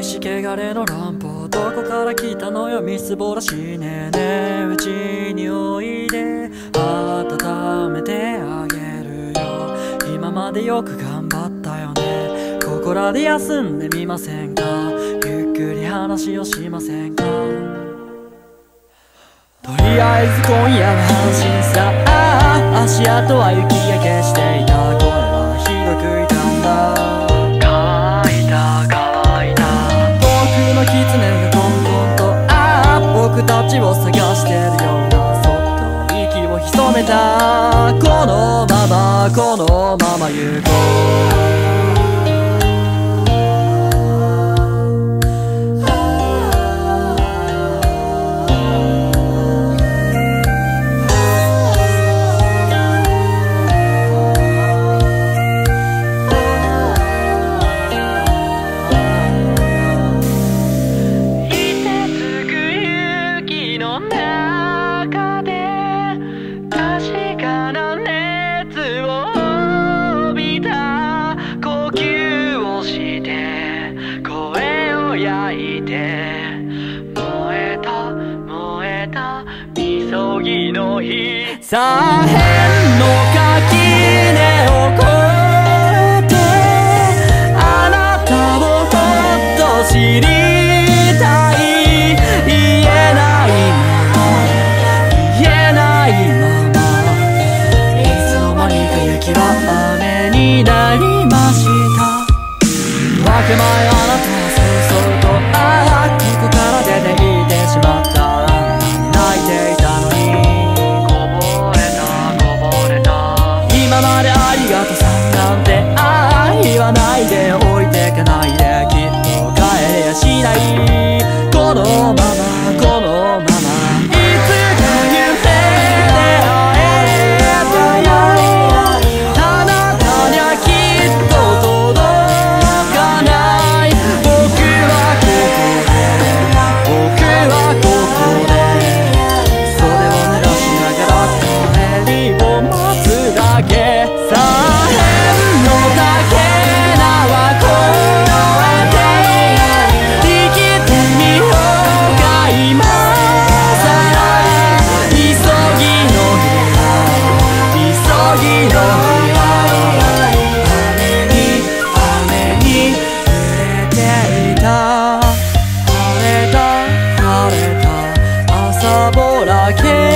し汚れの乱暴、どこから来たのよみすぼらしいね。ねえうちにおいで温めてあげるよ。今までよく頑張ったよね。ここらで休んでみませんか。ゆっくり話をしませんか。とりあえず今夜は安心さ。足跡は雪が消していた。声はひどく痛んだ。乾いた乾いた。僕の狐がトントンと僕たちを探してるような。そっと息を潜めた。このままこのまま行こう。焼いて燃えた燃えたみそぎの火。左辺の垣根を越えてあなたをもっと知りたい。言えないまま言えないままいつの間にか雪は雨になりました。分け前あなたここから出て行ってしまった。泣いていたのにこぼれたこぼれた。今までありがとさんなんて言わないで置いてかないで。きっと帰れやしない。このままこのままいつか夢で会えたよ。あなたにはきっと届かない。僕はここ晴れた朝ぼらけ